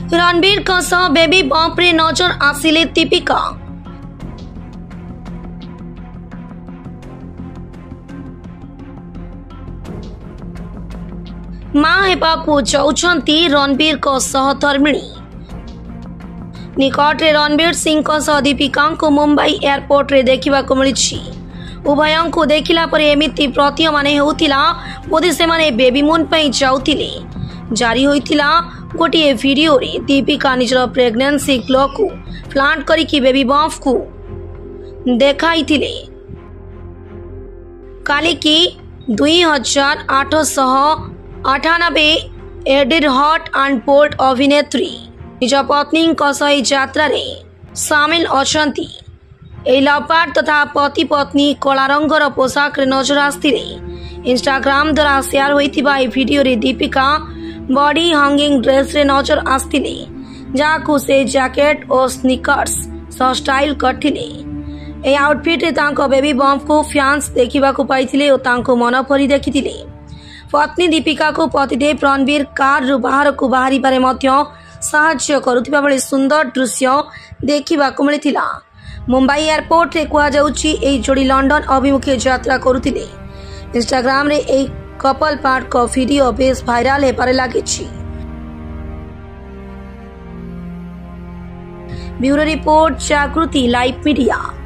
रणबीर सह baby bump रे नजर आसिले दीपिका। मां हेबाकू जाउछंती रणबीर सहधर्मिणी। निकटरे रणबीर सिंह सह दीपिका को मुंबई एयरपोर्ट रे देखा मिली। उभय को देखला पर एमिति प्रतीय माने होतिला बोधे से माने बेबी मून पई जाउतिले। जारी होइतिला गोटे वीडियो रे दीपिका निजर प्रेगनेंसी ग्लो को फ्लांट करिकी बेबी बम्प को देखाइतिले। काली की 2898 एडिड हॉट एंड बोल्ड अभिनेत्री निज पत्नी सही यात्रा रे सामिल अछंती। लवपार्ट तथा पति पत्नी कला रंगर पोशाक रे नजर आस्तिले। इंस्टाग्राम द्वारा शेयर होइतिबा ए वीडियो रे दीपिका बॉडी हंगिंग ड्रेस रे नजर आस्तिले, जाकु से जैकेट और स्नीकर्स सह स्टाइल करथिले। ए आउटफिट रे तांको बेबी बम्प को फैंस देखिबा को पाइथिले और तांको मन भरी देखिथिले। पत्नी दीपिका को पतिदेव रणबीर कार रु बाहर को बाहरी बारे मध्य साहाय्य करुथिबा बेले सुंदर दृश्य देखिबा को मिलिथिला। मुंबई एयरपोर्ट रे कुआ जाउची एई जोड़ी लंडन अभिमुखे यात्रा करुथिले। इंस्टाग्राम रे एई कपल पार्ट को वीडियो बेस भाइराल हेबारे लागिछि। Bureau report Jagriti live media.